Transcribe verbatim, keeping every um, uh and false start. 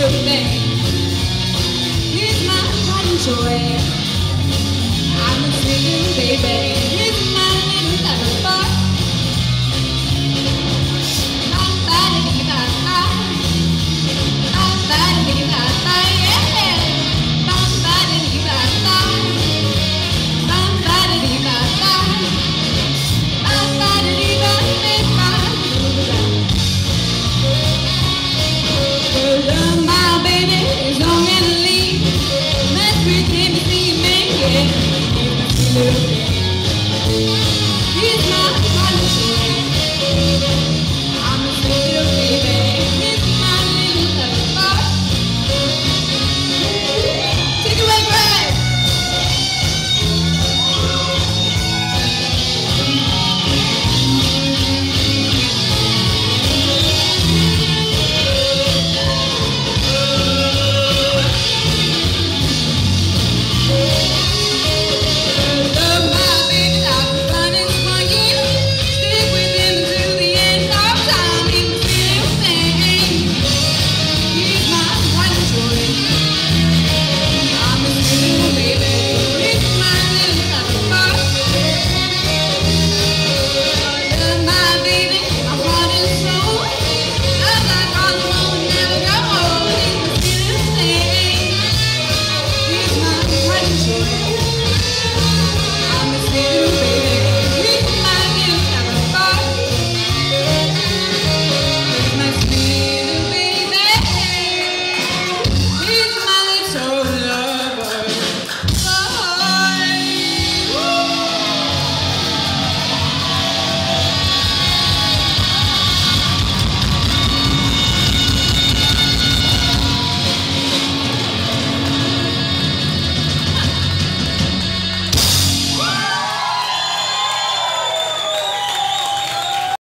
little thing. Here's my pride and joy. I'm a singing baby. Here's my little lover boy. Ba-ba-da-dee-ba-ba. Ba-ba-da-dee-ba-ba, yeah. Ba-ba-da-dee-ba-ba. Ba-ba-da-dee-ba-ba. Ba-ba-da-dee-ba-ba. Well, my baby is on and leave. Let's pretend to see me, yeah.